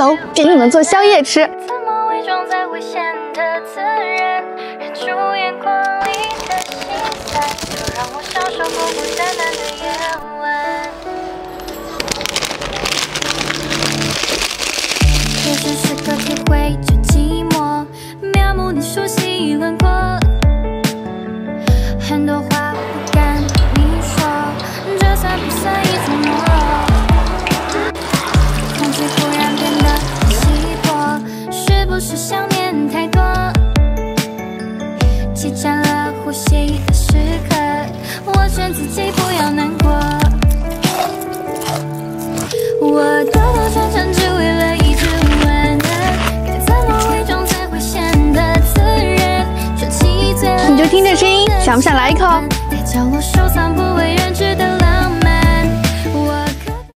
走，给你们做宵夜吃。 怎么伪装才会显得自然？忍住眼眶里的心酸，就让我享受孤孤单单的夜晚。有些时刻体会着寂寞，描摹你熟悉轮廓，很多话不敢对你说，这算不算一种懦弱？空气忽然变得稀薄，是不是想念太多？挤占了呼吸的时刻，我劝自己不要难过。我兜兜转转只为了一句晚安，该怎么伪装才会显得自然？说起嘴来， 你就听这声音，想不想来一口？ 在角落收藏不为